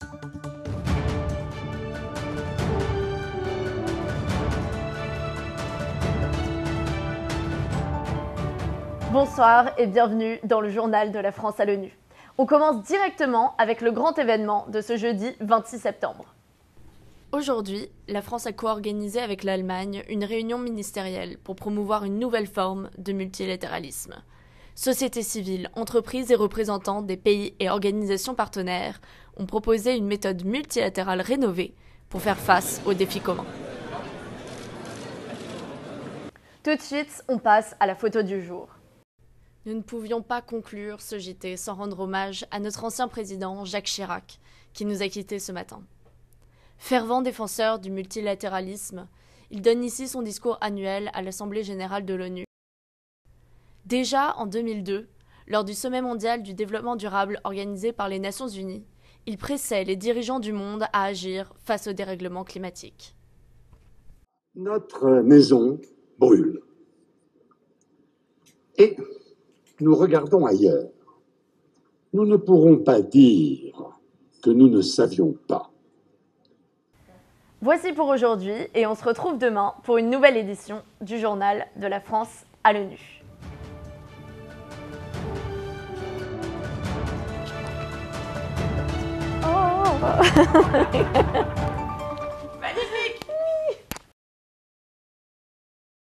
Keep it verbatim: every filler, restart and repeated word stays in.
Bonsoir et bienvenue dans le journal de la France à l'ONU. On commence directement avec le grand événement de ce jeudi vingt-six septembre. Aujourd'hui, la France a co-organisé avec l'Allemagne une réunion ministérielle pour promouvoir une nouvelle forme de multilatéralisme. Société civile, entreprises et représentants des pays et organisations partenaires ont proposé une méthode multilatérale rénovée pour faire face aux défis communs. Tout de suite, on passe à la photo du jour. Nous ne pouvions pas conclure ce J T sans rendre hommage à notre ancien président Jacques Chirac, qui nous a quittés ce matin. Fervent défenseur du multilatéralisme, il donne ici son discours annuel à l'Assemblée générale de l'ONU. Déjà en deux mille deux, lors du sommet mondial du développement durable organisé par les Nations unies, il pressait les dirigeants du monde à agir face au dérèglement climatique. Notre maison brûle. Et nous regardons ailleurs. Nous ne pourrons pas dire que nous ne savions pas. Voici pour aujourd'hui et on se retrouve demain pour une nouvelle édition du journal de la France à l'ONU. Oh